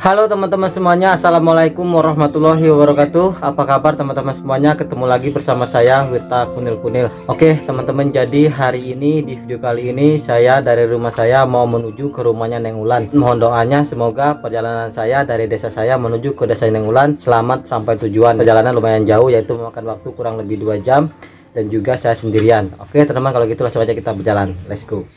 Halo teman-teman semuanya, assalamualaikum warahmatullahi wabarakatuh. Apa kabar teman-teman semuanya? Ketemu lagi bersama saya Wirta Kunil. Oke teman-teman, jadi hari ini di video kali ini saya dari rumah saya mau menuju ke rumahnya Neng Ulan. Mohon doanya semoga perjalanan saya dari desa saya menuju ke desa Neng Ulan selamat sampai tujuan. Perjalanan lumayan jauh, yaitu memakan waktu kurang lebih 2 jam dan juga saya sendirian. Oke teman-teman, kalau gitu langsung aja kita berjalan. Let's go.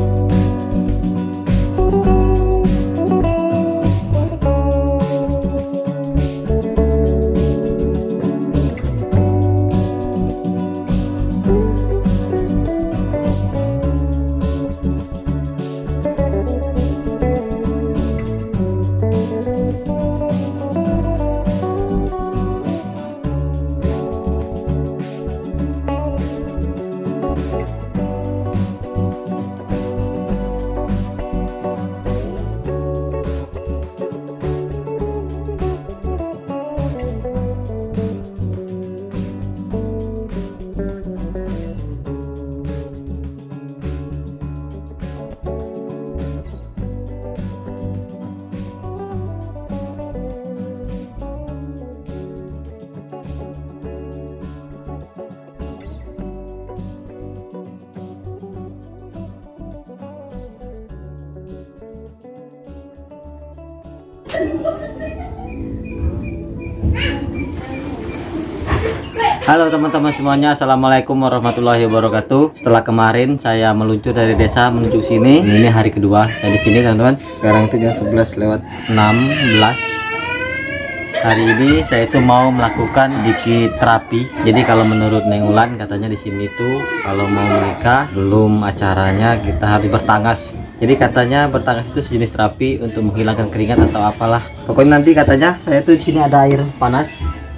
Halo teman-teman semuanya, assalamualaikum warahmatullahi wabarakatuh. Setelah kemarin saya meluncur dari desa menuju sini, ini hari kedua dari sini teman-teman. Sekarang itu jam 11:16. Hari ini saya itu mau melakukan sedikit terapi. Jadi kalau menurut Neng Ulan katanya di sini tuh kalau mau menikah belum acaranya kita harus bertanggas. Jadi katanya bertanggas itu sejenis terapi untuk menghilangkan keringat atau apalah. Pokoknya nanti katanya saya tuh di sini ada air panas.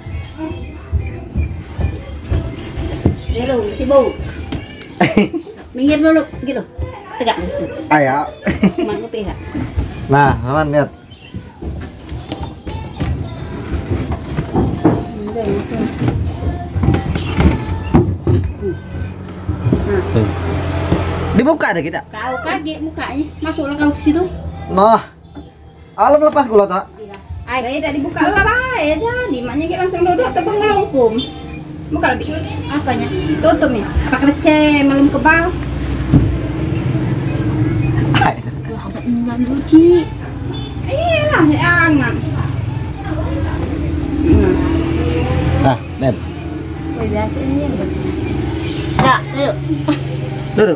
Dulu, si bau. Minggir dulu, gitu. Tegak gitu. Ayo. Cuman ke pihak. Nah, teman lihat. Udah, langsung. Dibuka ada kita. Kau kaget mukanya. Masuklah kau ke situ. Noh. Alam lepas gula tak? Ay, tadi buka lah, baik. Jadi, maknya kita langsung duduk tebang ngelungkum. Buka lebih. Apanya? Tutup ya. Pakai receh, malam kebal. Wah, agak enggak lucu. Iyalah, jangan. Nah, Beb. Biasa ini ya. Dak, duduk. Duduk.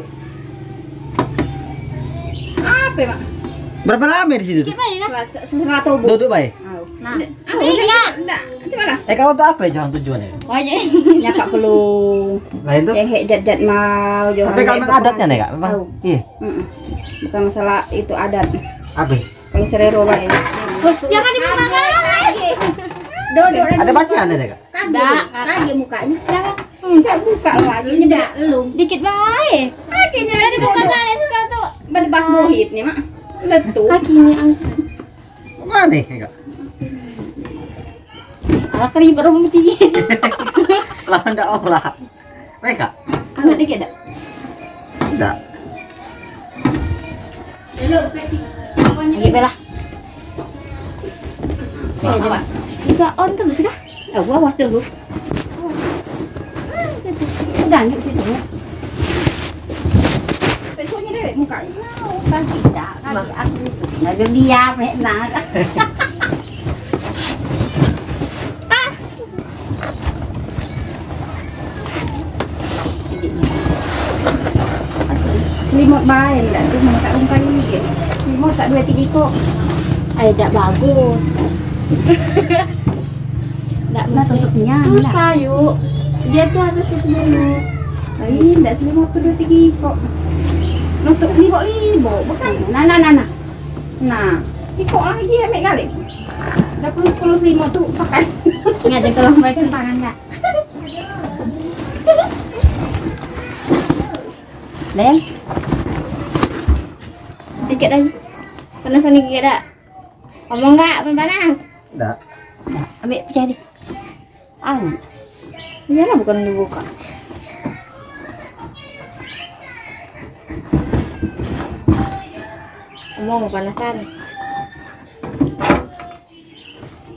Apa, Mak? Berapa lama di situ? Coba ya, seseratus bu. Duduk, baik. Nah, enggak. Coba lah. Kamu tuh apa ya tujuannya? Oh, jadi nyapak perlu. Lain tuh. Jahit jat-jat mau jual. Tapi kalau memang adatnya nih, Kak, memang. Iya. Bukan masalah itu adat. Apa? Kalau serero lah ya. Jangan dibuka lagi. Dodok lagi. Ada bacaan nih, Kak? Kaget mukanya. Jangan. Enggak buka lagi. Enggak belum. Dikit baik. Kakinya lagi dibuka kali sudah tuh. Berdebas bohit nih, Mak. Letup. Kakinya angkat. Mana nih, Kak? Alah keribet rumah tinggi. Lah enggak olah. Baik, Kak? Angkat dikit dak. Enggak. Dulu kaki. Lagi belah. Awas. Juga on terus kah? Gua awas dulu. Pegang gitu situ. Besoknya deh mukanya. Kan tidak, kaki aku. Enggak ada diam, enak. Selimut baik, enggak tuh mau tak rumpai gitu. Selimut tak 2-3 kok. Ay, tak bagus. Enggak masuknya. Susah yuk. Dia tuh harus itu dulu. Ay, enggak selimut tuh 2-3 kok. Nutup libok-libok, bukan? Nah. Nah, sikok lagi ya, mek kali. Udah 10 selimut tuh pakai. Enggak ada kalau mereka tangan enggak. Lem. Dikit aja. Panasan dikit dak. Ngomong enggak panas? Enggak. Ambil pecah deh. Iyalah bukan dibuka. Mau panasan.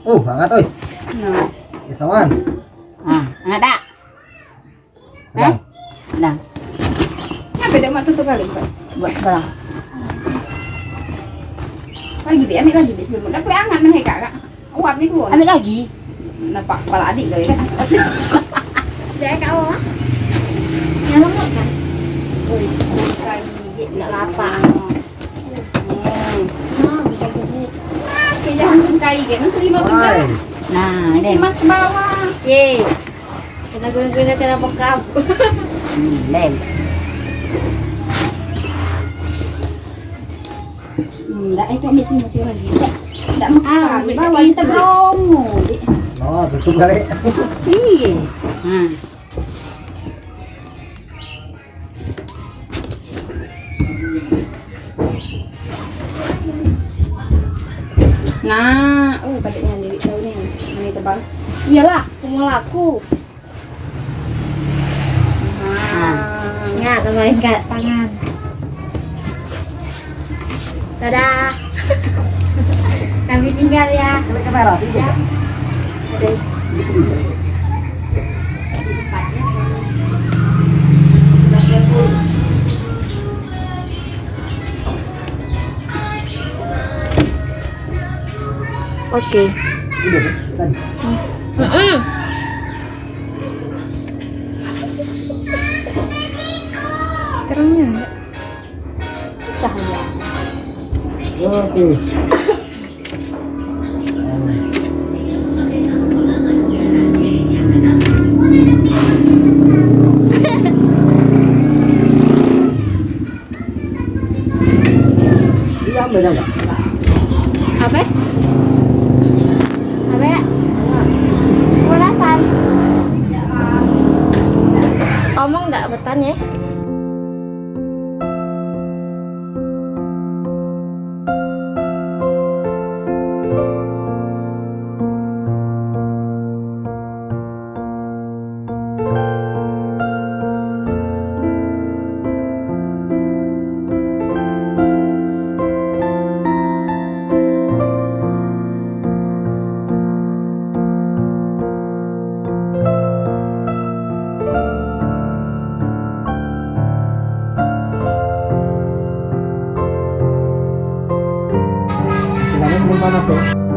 Hangat oi. Nah. Isawan. Hangat tak? Eh? Dah. Nah, beda mak tutup kali, Pak. Buat barang. Lagi bi, ambil lagi bi selimut. Dah hangat nah Kak. Uap ni keluar. Ambil lagi. Nampak kepala adik kali kan. Jangan Kak Allah. Yang lemot kan? Oi, lagi nak lapar. Jangan kai ke, mesti lima kerja. Nah, ini mas ke bawah. Ye. Kena guna-guna kena bokap. Lem. Enggak, itu ambil sini masih lagi. Enggak makan. Di bawah kita promo. Oh, tutup kali. Iya. Nah, kadeknya jadi tahu nih, ini tebal. Iyalah, semua laku. Nggak, kemarin nggak tangan. Dadah. Kami tinggal ya. Klik kamera ya. Oke. Udah, tadi. Terangnya enggak? Cahaya. Oke. Iya, beda enggak? Apa? Apa ya? Kulasan. Omong enggak betan ya? Mana tuh?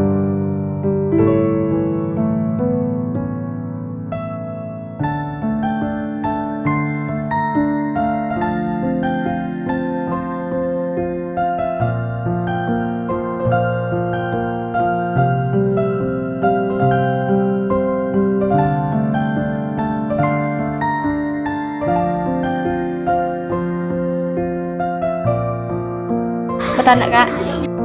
Betan enggak, Kak?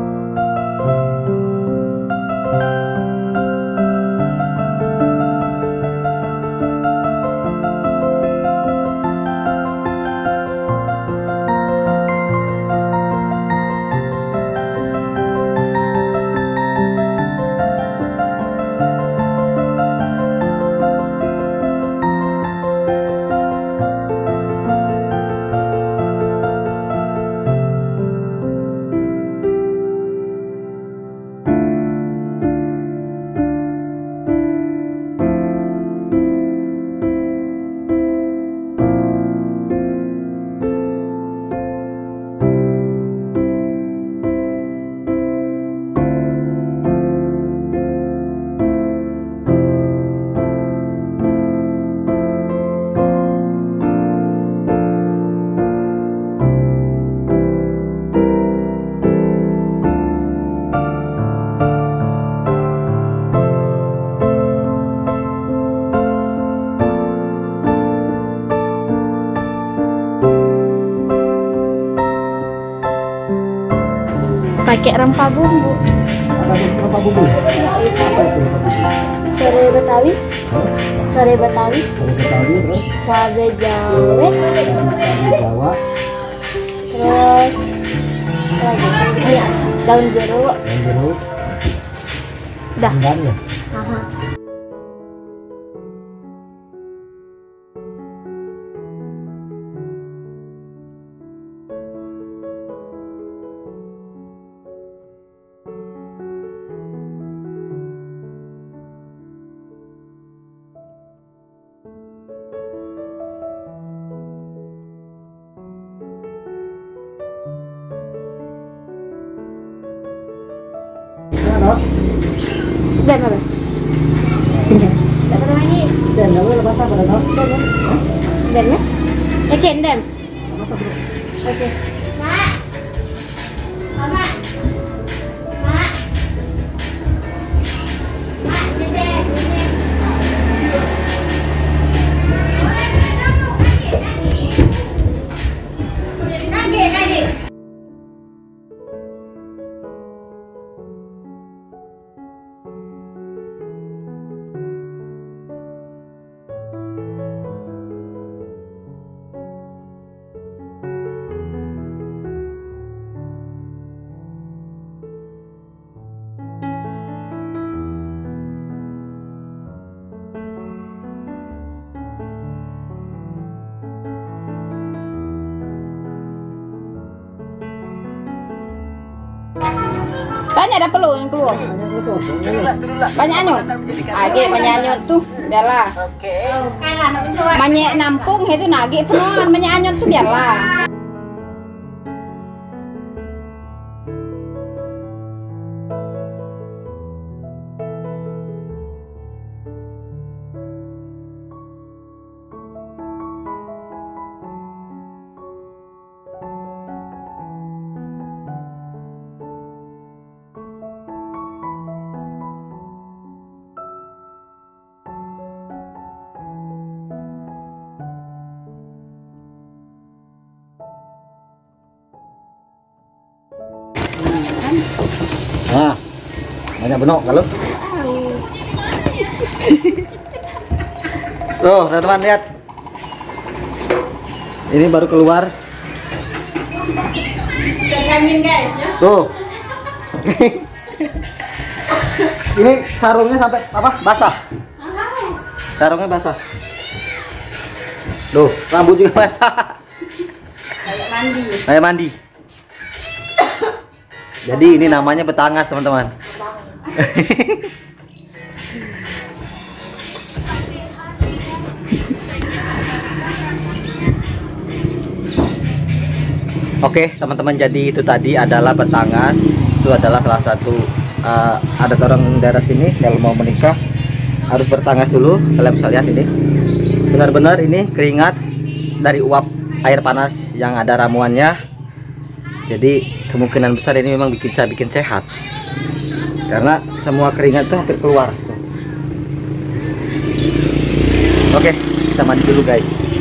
Pakai rempah bumbu. Apa bumbu? Apa itu? Serai Betawi, serai Betawi, Betawi, terus cabai jawa, Jawa, terus lagi daun jeruk. dan jeruk. Dah. Enggaknya. Aha. Dan apa? Dapat lagi. Dan kalau basah pada tahu. Dan ya? Yakin dan? Oke. Mak. Mama. Mak. Mak, dede. Kaki. Banyak dah perlu yang keluar. Banyak anyut. Agi banyak anyut tuh, biarlah. Oke. Banyak nampung itu nagi penuhan banyak anyut tuh biarlah. Nah, banyak benok kalau. Tuh, teman-teman lihat. Ini baru keluar. Jamin guys ya. Tuh. Ini sarungnya sampai apa? Basah. Sarungnya basah. Tuh, rambut juga basah. Kayak mandi. Kayak mandi. Jadi ini namanya betangas, teman-teman. Oke, teman-teman, jadi itu tadi adalah betangas. Itu adalah salah satu ada orang daerah sini kalau mau menikah harus bertangas dulu. Kalian bisa lihat ini. Benar-benar ini keringat dari uap air panas yang ada ramuannya. Jadi kemungkinan besar ini memang bisa bikin sehat. Karena semua keringat itu hampir keluar. Oke, kita mandi dulu guys.